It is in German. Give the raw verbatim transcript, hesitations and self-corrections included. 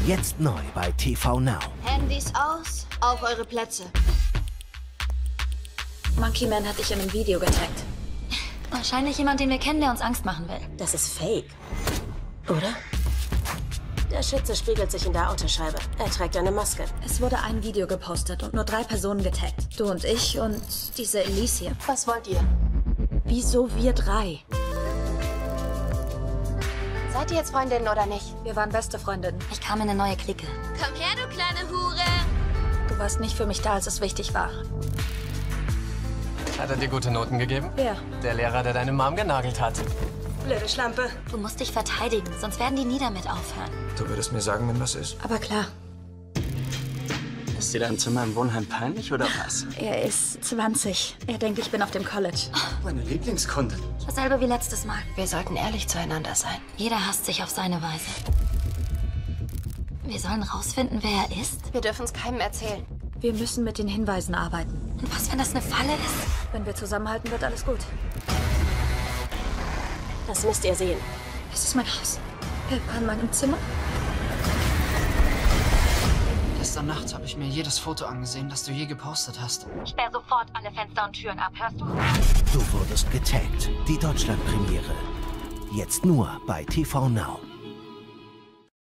Jetzt neu bei T V Now. Handys aus, auf eure Plätze. Monkey Man hat dich in einem Video getaggt. Wahrscheinlich jemand, den wir kennen, der uns Angst machen will. Das ist fake. Oder? Der Schütze spiegelt sich in der Autoscheibe. Er trägt eine Maske. Es wurde ein Video gepostet und nur drei Personen getaggt. Du und ich und diese Elise hier. Was wollt ihr? Wieso wir drei? Seid ihr jetzt Freundinnen oder nicht? Wir waren beste Freundinnen. Ich kam in eine neue Clique. Komm her, du kleine Hure! Du warst nicht für mich da, als es wichtig war. Hat er dir gute Noten gegeben? Wer? Der Lehrer, der deine Mom genagelt hat. Blöde Schlampe. Du musst dich verteidigen, sonst werden die nie damit aufhören. Du würdest mir sagen, wenn was ist. Aber klar, Ist dir dein Zimmer im Wohnheim peinlich oder was? er ist zwanzig. Er denkt, ich bin auf dem College. Meine Lieblingskundin. Dasselbe wie letztes Mal. Wir sollten ehrlich zueinander sein. Jeder hasst sich auf seine Weise. Wir sollen rausfinden, wer er ist. Wir dürfen es keinem erzählen. Wir müssen mit den Hinweisen arbeiten. Und was, wenn das eine Falle ist? Wenn wir zusammenhalten, wird alles gut. Das müsst ihr sehen. Es ist mein Haus. Er war in meinem Zimmer. Gestern Nacht habe ich mir jedes Foto angesehen, das du je gepostet hast. Sperr sofort alle Fenster und Türen ab, hörst du? Du wurdest getaggt. Die Deutschlandpremiere. Jetzt nur bei T V Now.